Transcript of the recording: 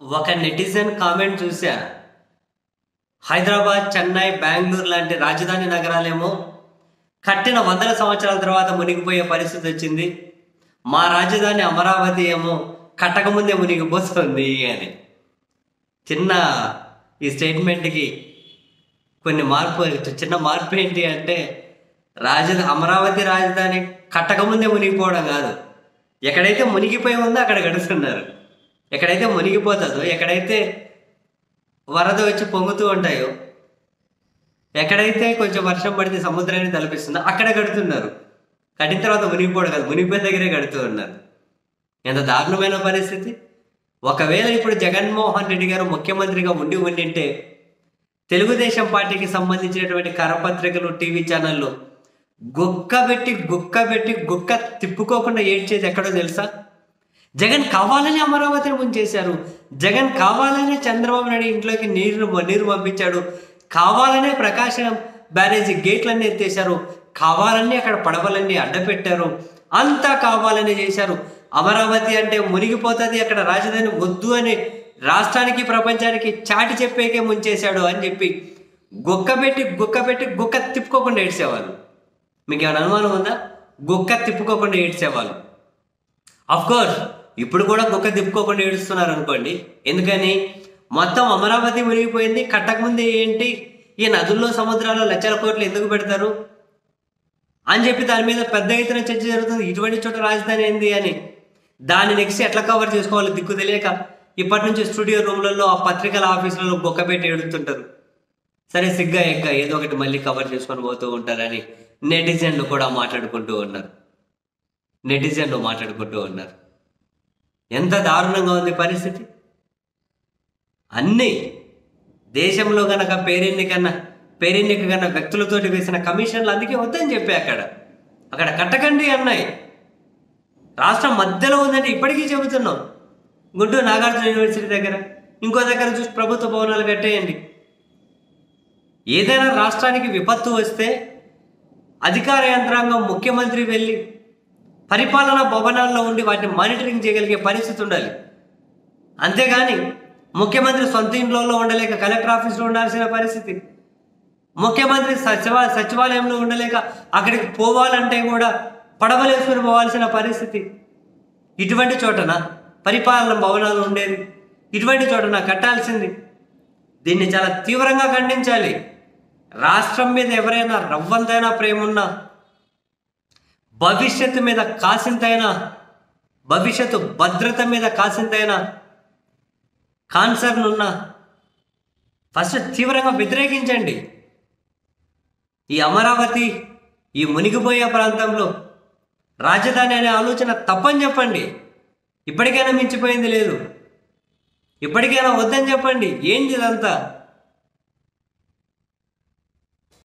ఒక netizen comment చూసా. హైదరాబాద్, చెన్నై, బెంగళూరు లాంటి రాజధాని నగరాలేమో కట్టిన వందల సంవత్సరాల తర్వాత మునిగిపోయే పరిస్థితి వచ్చింది. మా రాజధాని అమరావతి ఏమో కట్టకముందే మునిగిపోతుంది అని. చిన్న ఈ స్టేట్మెంట్కి చిన్న మార్పు ఏంటి అంటే, అమరావతి రాజధాని కట్టకముందే మునిగిపోవడం కాదు, ఎక్కడైతే మునిగిపోయి ఉందో అక్కడ గడుస్తున్నారు. ఎక్కడైతే మునిగిపోతుందో, ఎక్కడైతే వరద వచ్చి పొంగుతూ ఉంటాయో, ఎక్కడైతే కొంచెం వర్షం పడితే సముద్రాన్ని తలపిస్తుందో అక్కడ గడుతున్నారు. కట్టిన తర్వాత మునిగిపోవడం కాదు, మునిగిపోయిన దగ్గరే గడుతూ ఉన్నారు. ఎంత దారుణమైన పరిస్థితి. ఒకవేళ ఇప్పుడు జగన్మోహన్ రెడ్డి గారు ముఖ్యమంత్రిగా ఉండింటే తెలుగుదేశం పార్టీకి సంబంధించినటువంటి కరపత్రికలు, టీవీ ఛానళ్ళు గుక్క తిప్పుకోకుండా ఏడ్చేది ఎక్కడో తెలుసా? జగన్ కావాలని అమరావతిని ముంచేశారు. జగన్ కావాలనే చంద్రబాబు నాయుడు ఇంట్లోకి నీరు పంపించాడు. కావాలనే ప్రకాశం బ్యారేజీ గేట్లన్నీ ఎత్తేశారు. కావాలని అక్కడ పడవలన్నీ అడ్డపెట్టారు. అంతా కావాలని చేశారు. అమరావతి అంటే మునిగిపోతుంది, అక్కడ రాజధాని వద్దు అని రాష్ట్రానికి, ప్రపంచానికి చాటి చెప్పేకే ముంచేశాడు అని చెప్పి గుక్క తిప్పుకోకుండా ఏడ్చేవాళ్ళు. మీకు ఏమైనా అనుమానం ఉందా? గుక్క తిప్పుకోకుండా ఏడ్చేవాళ్ళు. అఫ్కోర్స్ ఇప్పుడు కూడా గుక్క తిప్పుకోకుండా ఏడుస్తున్నారు అనుకోండి. ఎందుకని? మొత్తం అమరావతి మునిగిపోయింది, కట్టకముందే ఏంటి ఈ నదుల్లో, సముద్రాల్లో లక్షల కోట్లు ఎందుకు పెడతారు అని చెప్పి దాని మీద పెద్ద ఎత్తున చర్చ జరుగుతుంది. ఇటువంటి చోట రాజధాని ఏంది అని. దాన్ని నెక్స్ట్ ఎట్లా కవర్ చేసుకోవాలో దిక్కు తెలియక ఇప్పటి నుంచి స్టూడియో రూమ్లలో, ఆ పత్రికల ఆఫీసులలో బొక్క పెట్టి ఏడుతుంటారు. సరే, సిగ్గా ఎక్క ఏదో ఒకటి మళ్ళీ కవర్ చేసుకొని పోతూ ఉంటారని నెటిజన్లు కూడా మాట్లాడుకుంటూ ఉన్నారు. ఎంత దారుణంగా ఉంది పరిస్థితి. అన్నీ దేశంలో కనుక పేరెన్నిక కన్నా వ్యక్తులతోటి వేసిన కమిషన్లు అందుకే వద్దని చెప్పి అక్కడ కట్టకండి అన్నాయి. రాష్ట్రం మధ్యలో ఉందని ఇప్పటికీ చెబుతున్నాం. గుంటూరు నాగార్జున యూనివర్సిటీ దగ్గర, ఇంకో దగ్గర చూసి ప్రభుత్వ భవనాలు కట్టేయండి. ఏదైనా రాష్ట్రానికి విపత్తు వస్తే అధికార యంత్రాంగం, ముఖ్యమంత్రి వెళ్ళి పరిపాలనా భవనాల్లో ఉండి వాటిని మానిటరింగ్ చేయగలిగే పరిస్థితి ఉండాలి. అంతేగాని ముఖ్యమంత్రి సొంత ఇంట్లో ఉండలేక కలెక్టర్ ఆఫీస్లో ఉండాల్సిన పరిస్థితి, ముఖ్యమంత్రి సచివాలయంలో ఉండలేక అక్కడికి పోవాలంటే కూడా పడవలేసుకుని పోవాల్సిన పరిస్థితి. ఇటువంటి చోటన పరిపాలన భవనాలు ఉండేది, ఇటువంటి చోటన కట్టాల్సింది. దీన్ని చాలా తీవ్రంగా ఖండించాలి. రాష్ట్రం మీద ఎవరైనా రవ్వంతైనా ప్రేమ ఉన్నా, భవిష్యత్తు మీద కాసింతైనా, భవిష్యత్తు భద్రత మీద కాసింతైనా కాన్సర్న్ ఉన్నా ఫస్ట్ తీవ్రంగా వ్యతిరేకించండి. ఈ అమరావతి, ఈ మునిగిపోయే ప్రాంతంలో రాజధాని అనే ఆలోచన తప్పని చెప్పండి. ఇప్పటికైనా మించిపోయింది లేదు, ఇప్పటికైనా వద్దని చెప్పండి. ఏంటి ఇదంతా?